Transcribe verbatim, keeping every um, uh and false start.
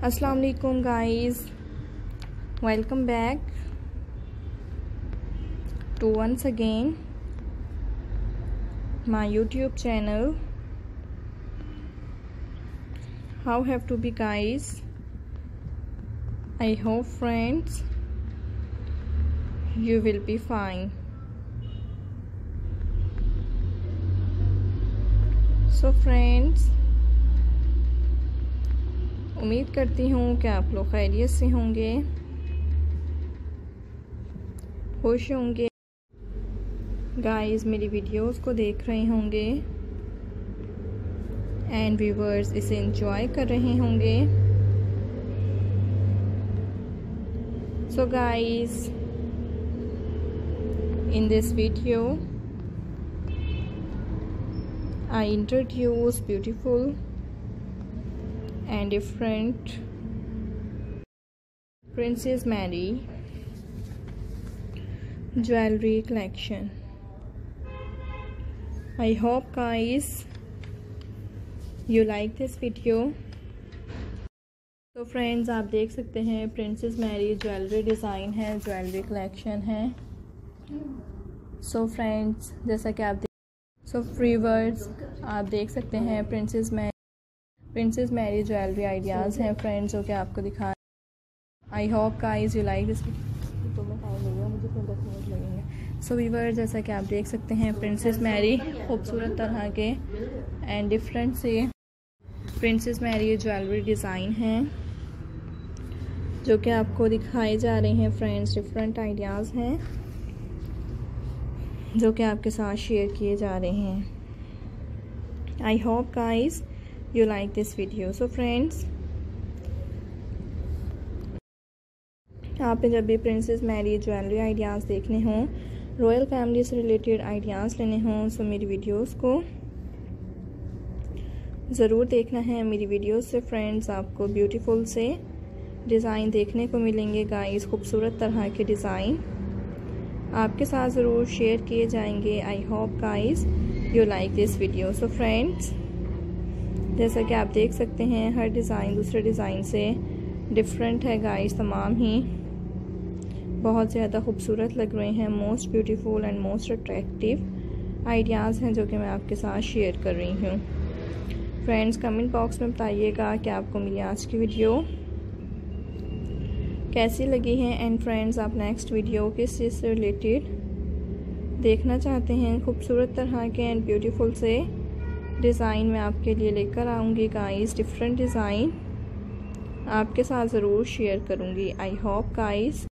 अस्सलाम वालेकुम guys, welcome back to once again my YouTube channel. How have to be guys? I hope friends you will be fine. So friends, उम्मीद करती हूँ कि आप लोग खैरियत से होंगे, खुश होंगे गाइस, मेरी वीडियोस को देख रहे होंगे एंड व्यूवर्स इसे एंजॉय कर रहे होंगे। So guys, in this video I introduce beautiful and different Princess Mary jewelry collection. I hope guys you like this video. तो फ्रेंड्स, आप देख सकते हैं प्रिंसेस मैरी ज्वेलरी डिज़ाइन है, ज्वेलरी कलेक्शन है। सो फ्रेंड्स, जैसा कि आप सो व्यूअर्स आप देख सकते हैं princess Mary princess Mary jewellery ideas हैं फ्रेंड्स, जो कि आपको दिखा। I hope guys you like this. तो मैं टाइम लगेगा, मुझे फिर दस मिनट लगेंगे। सो व्यूअर्स, जैसा कि आप देख सकते हैं प्रिंसेस मैरी खूबसूरत तरह के एंड डिफरेंट से प्रिंसेस मैरी ज्वेलरी डिज़ाइन हैं जो कि आपको दिखाए जा रहे हैं फ्रेंड्स। डिफरेंट आइडियाज़ हैं जो कि आपके साथ शेयर किए जा रहे हैं। I hope guys you like this video. So friends, आपने जब भी प्रिंसेस मैरी ज्वेलरी आइडियाज़ देखने हों, रॉयल फैमिली से रिलेटेड आइडियाज़ लेने हों, सो मेरी वीडियोस को ज़रूर देखना है। मेरी वीडियोस से फ्रेंड्स आपको ब्यूटीफुल से डिज़ाइन देखने को मिलेंगे गाइस। खूबसूरत तरह के डिज़ाइन आपके साथ ज़रूर शेयर किए जाएंगे। I hope guys you like this video. So friends, जैसा कि आप देख सकते हैं हर डिज़ाइन दूसरे डिज़ाइन से डिफरेंट है गाइस। तमाम ही बहुत ज़्यादा खूबसूरत लग रहे हैं। Most beautiful and most attractive ideas हैं जो कि मैं आपके साथ शेयर कर रही हूँ। फ्रेंड्स, कमेंट बॉक्स में बताइएगा कि आपको मेरी आज की वीडियो कैसी लगी है एंड फ्रेंड्स आप नेक्स्ट वीडियो किस चीज़ से रिलेटेड देखना चाहते हैं। खूबसूरत तरह के एंड ब्यूटीफुल से डिज़ाइन मैं आपके लिए लेकर आऊँगी गाइस। डिफरेंट डिज़ाइन आपके साथ ज़रूर शेयर करूँगी। आई होप गाइस